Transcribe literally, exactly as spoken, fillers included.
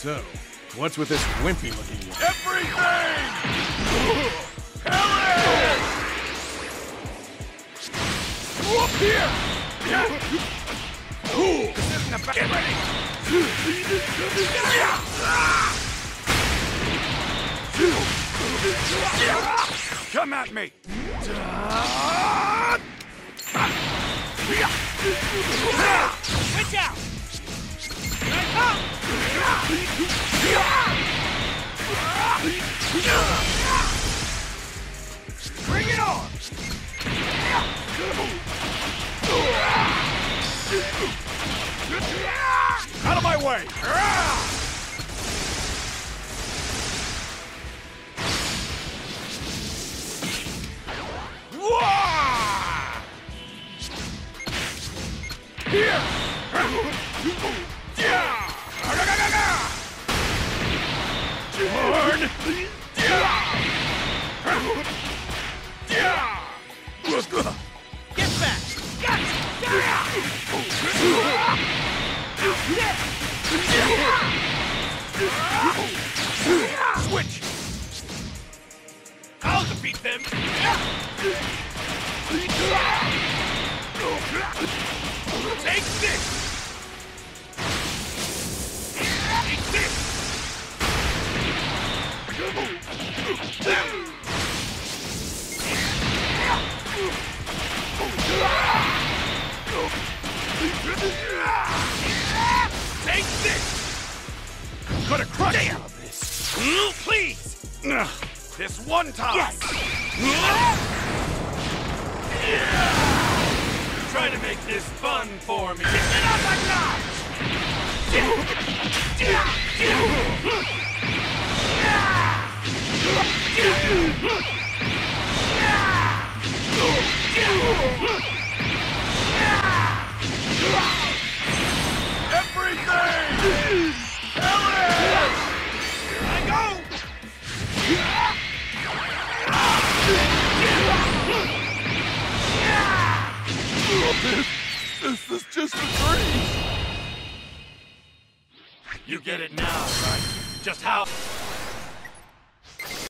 So, what's with this wimpy-looking one? Everything! Perish! Up here! This isn't about... Get ready! Come at me! Switch out! Bring it on! Out of my way! Here! Turn! Get back! Switch! I'll defeat them! Take this! Take this! Take this! I'm gonna crush you! This. Please! This one time! Yes! Try to make this fun for me! Get off my notch! Everything! Perish! Here I go! This, this is just a dream. You get it now, right? Just how...